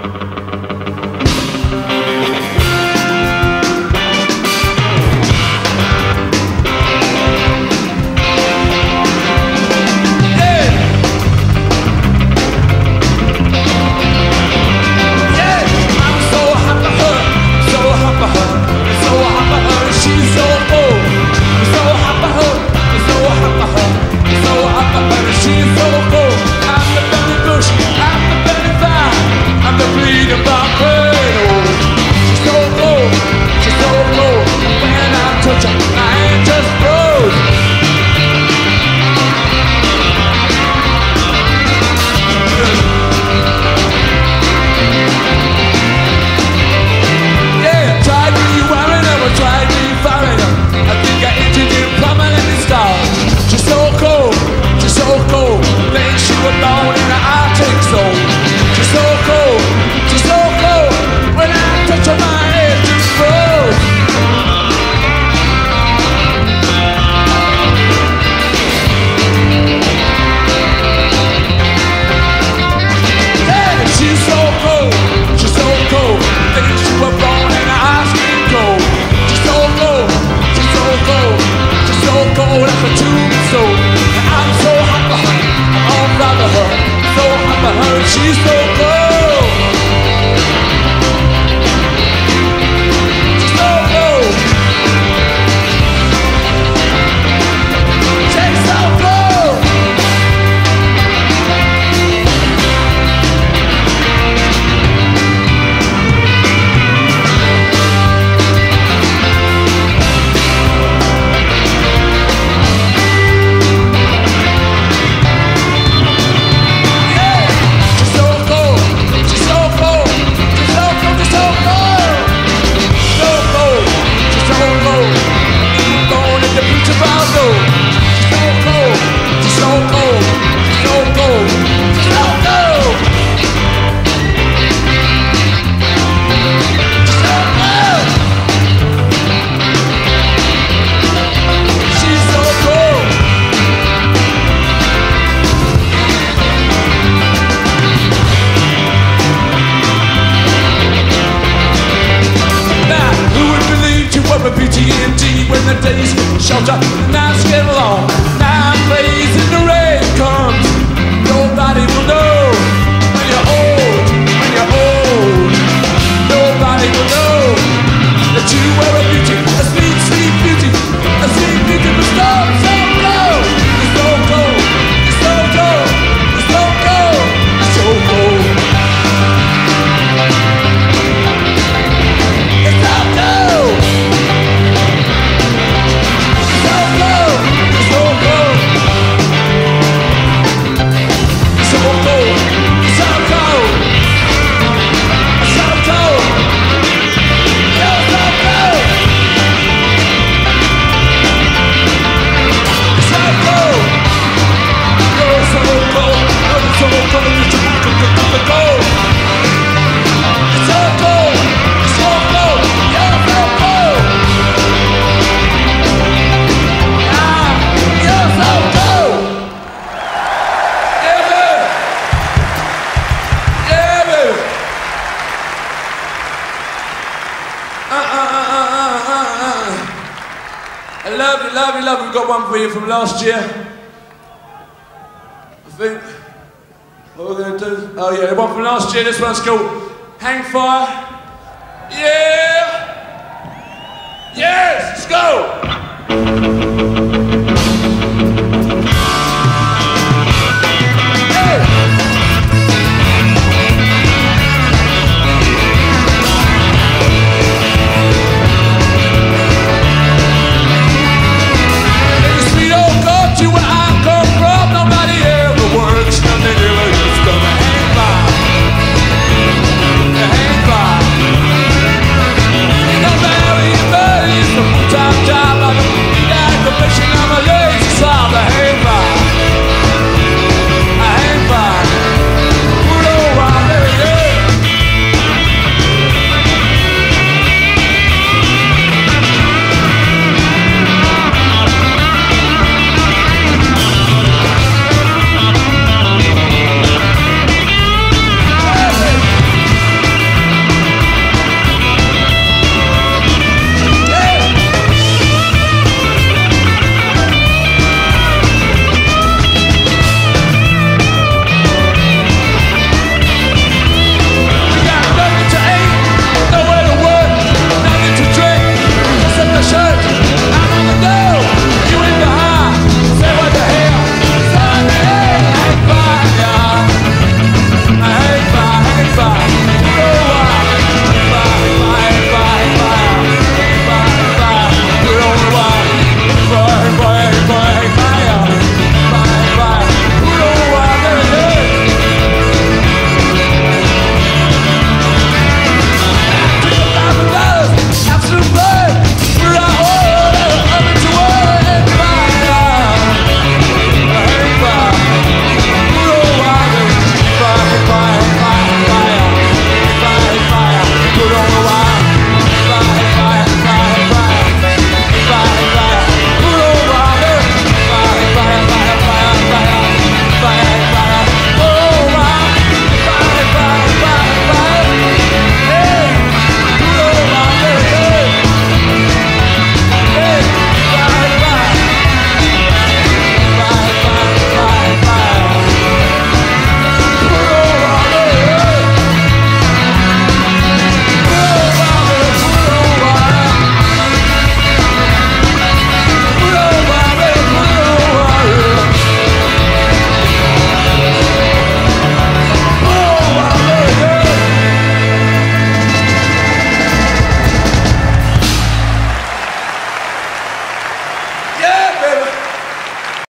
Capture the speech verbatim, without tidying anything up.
She's so cold. She's so cold. She's so cold. B T N T when the days shelter, the nights get long, nine plays and the rain comes. Nobody will know when you're old, when you're old. Nobody will know that you were a beauty, a sweet, sweet beauty, a sweet beauty, but stop, stop, go. It's so cold, it's so cold, it's so cold, it's so cold. It's so cold. I love you, love you, love you. We've got one for you from last year. I think. What we're going to do? Oh yeah, one from last year. This one's called Hang Fire. Yeah! Yes! Let's go!